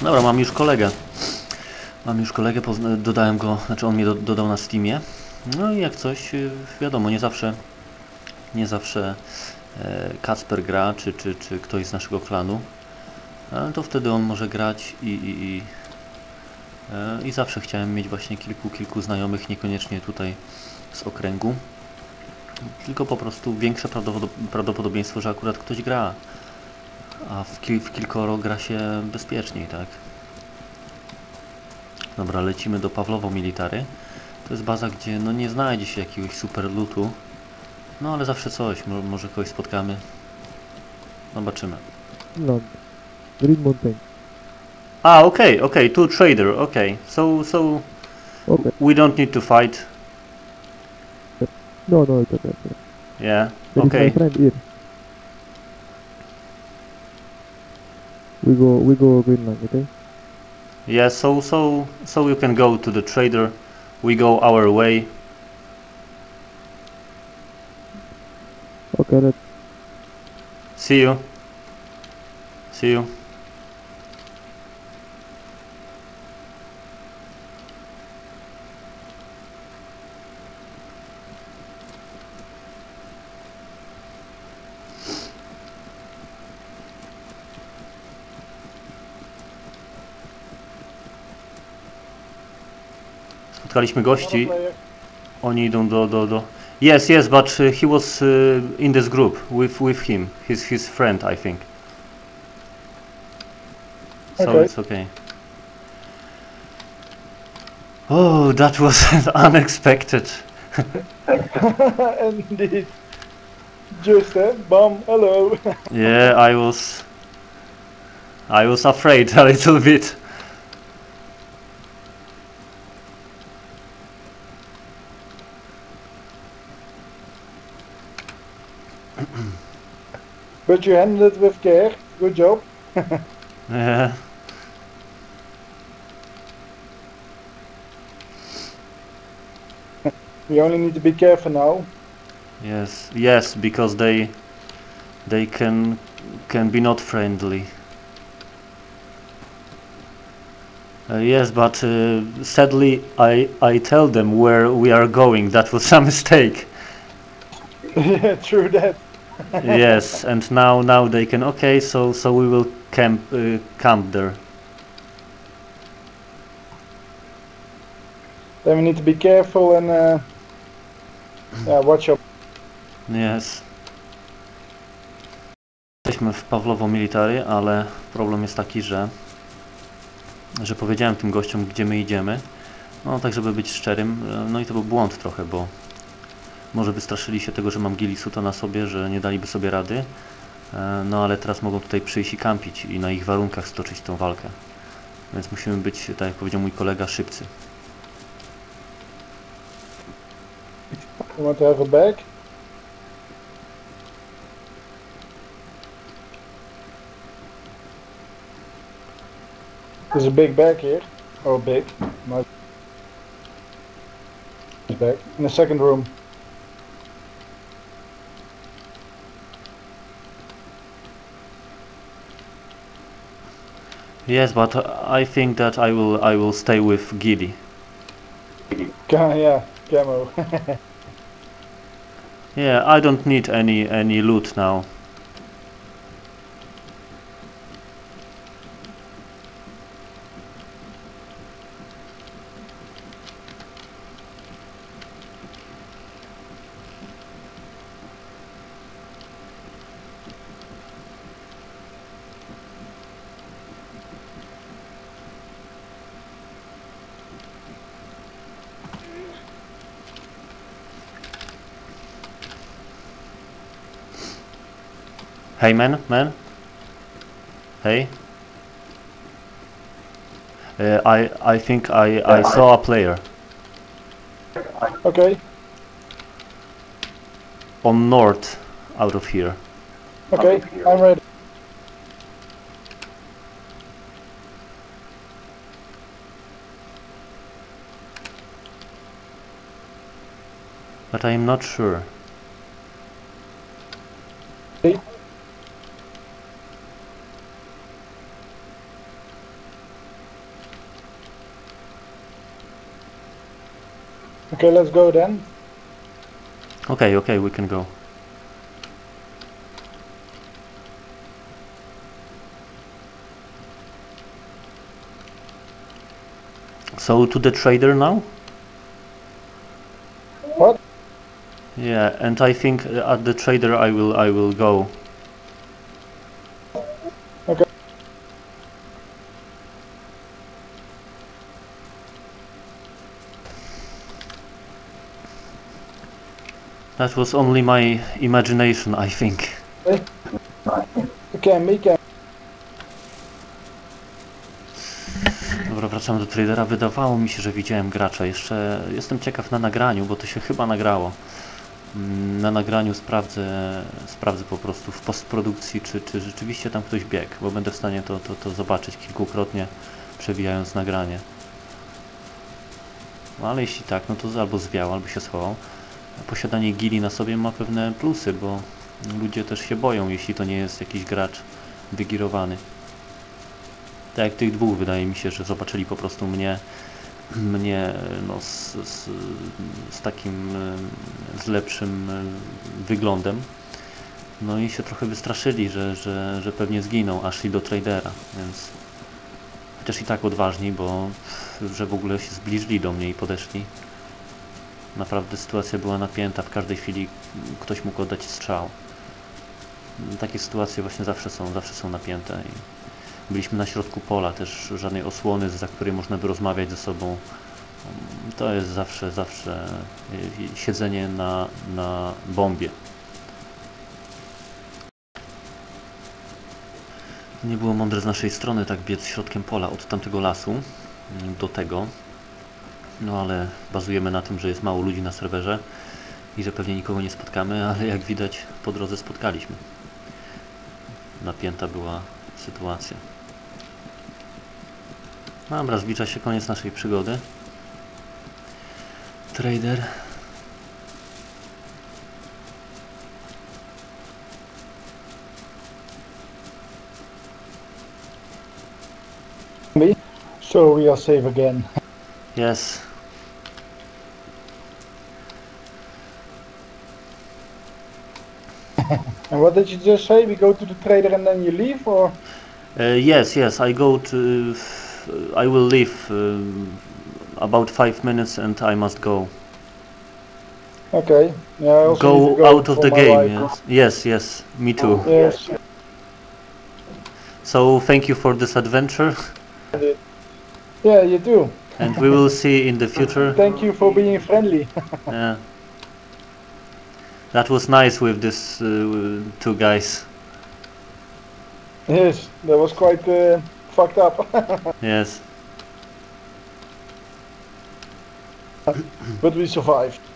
Dobra, mam już kolegę. Dodałem go, znaczy on mnie dodał na Steamie. No i jak coś, wiadomo, nie zawsze Kacper gra, czy ktoś z naszego klanu. Ale to wtedy on może grać i zawsze chciałem mieć właśnie kilku znajomych, niekoniecznie tutaj z okręgu. Tylko po prostu większe prawdopodobieństwo, że akurat ktoś gra. A w kilkoro gra się bezpieczniej, tak? Dobra, lecimy do Pawlowo Military. To jest baza, gdzie no nie znajdzie się jakiegoś super lootu. No ale zawsze coś, może kogoś spotkamy. Zobaczymy. Land. Green Mountain. Okay, two trader, okay. So Okay. we don't need to fight. No, it's okay. Yeah, There is my okay. friend here. We go Greenland, okay? Yeah, so you can go to the trader. We go our way. Okay, let's See you. See you. Spotkaliśmy gości. Oni idą do... Yes, but he was in this group with him. His friend, I think. So Okay. it's okay. Oh, that was unexpected. Indeed. Just bam, hello. Yeah, I was afraid a little bit. But you handled it with care. Good job. Yeah. We only need to be careful now. Yes, because they can be not friendly. Yes, but sadly I tell them where we are going. That was a mistake. Yeah, true that. Yes, and now they can. Okay, so we will camp there. Then we need to be careful and yeah, watch your. Yes. Jesteśmy w Pawlowo Military, ale problem jest taki, że powiedziałem tym gościom, gdzie my idziemy. No tak, żeby być szczerym, no i to był błąd trochę, bo może wystraszyli się tego, że mam Gilisuta na sobie, że nie daliby sobie rady. No ale teraz mogą tutaj przyjść i kampić i na ich warunkach stoczyć tą walkę. Więc musimy być, tak jak powiedział mój kolega, szybcy. You want to have a bag? There's a big bag here. Oh, big. Nice bag. In the second room. Yes, but I think that I will stay with Gili. Yeah, camo. Yeah, I don't need any loot now. Hey man. Hey. I think I saw a player Okay, on north out of here. okay, I'm ready. But I am not sure. Okay, let's go then. Okay, okay, we can go. So to the trader now? What? Yeah, and I think at the trader I will go. Okay. That was only my imagination, I think. We can. Dobra, wracamy do tradera. Wydawało mi się, że widziałem gracza. Jeszcze jestem ciekaw na nagraniu, bo to się chyba nagrało. Na nagraniu sprawdzę po prostu w postprodukcji, czy rzeczywiście tam ktoś biegł, bo będę w stanie to zobaczyć kilkukrotnie, przewijając nagranie. No ale jeśli tak, no to albo zwiał, albo się schował. Posiadanie gili na sobie ma pewne plusy, bo ludzie też się boją, jeśli to nie jest jakiś gracz wygirowany. Tak jak tych dwóch, wydaje mi się, że zobaczyli po prostu mnie no, z takim, z lepszym wyglądem. No i się trochę wystraszyli, że pewnie zginą, aż szli do tradera, więc chociaż i tak odważni, bo że w ogóle się zbliżyli do mnie i podeszli. Naprawdę sytuacja była napięta, w każdej chwili ktoś mógł oddać strzał. Takie sytuacje właśnie zawsze są napięte. I byliśmy na środku pola, też żadnej osłony, za której można by rozmawiać ze sobą. To jest zawsze siedzenie na bombie. Nie było mądre z naszej strony tak biec środkiem pola od tamtego lasu do tego. No ale bazujemy na tym, że jest mało ludzi na serwerze i że pewnie nikogo nie spotkamy, ale jak widać po drodze spotkaliśmy. Napięta była sytuacja. Dobra, zbliża się koniec naszej przygody. Trader. So we are safe again. Yes. And what did you just say? We go to the trader and then you leave, or? Yes, I go to... I will leave about 5 minutes and I must go. Okay. Yeah, I also need to Go out of for the my game, wife. yes, me too. Yes. So thank you for this adventure Yeah, you do. and we will see in the future. Thank you for being friendly. Yeah. That was nice with these two guys. Yes, that was quite fucked up. Yes. But we survived.